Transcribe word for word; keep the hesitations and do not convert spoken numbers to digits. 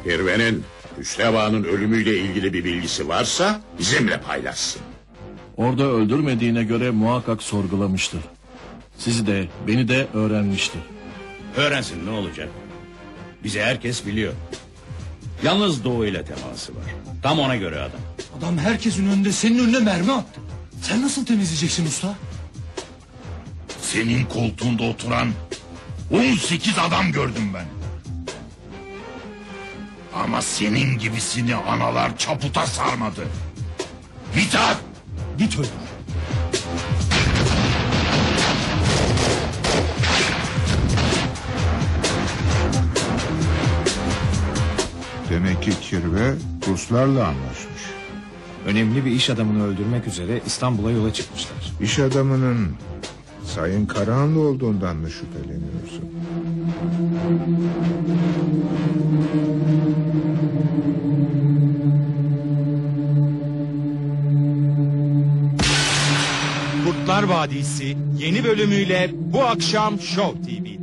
Kirve'nin Hüsrev Ağa'nın ölümüyle ilgili bir bilgisi varsa bizimle paylaşsın. Orada öldürmediğine göre muhakkak sorgulamıştır. Sizi de beni de öğrenmiştir. Öğrensin, ne olacak? Bizi herkes biliyor. Yalnız Doğu ile teması var. Tam ona göre adam. Adam herkesin önünde senin önüne mermi attı. Sen nasıl temizleyeceksin usta? Senin koltuğunda oturan on sekiz adam gördüm ben. Ama senin gibisini analar çaputa sarmadı. Mithat! Git öldür. Demek ki Kirve Ruslarla anlaşmış. Önemli bir iş adamını öldürmek üzere İstanbul'a yola çıkmışlar. İş adamının Sayın Karahanlı olduğundan mı şüpheleniyorsun? Kurtlar Vadisi yeni bölümüyle bu akşam Show T V'de.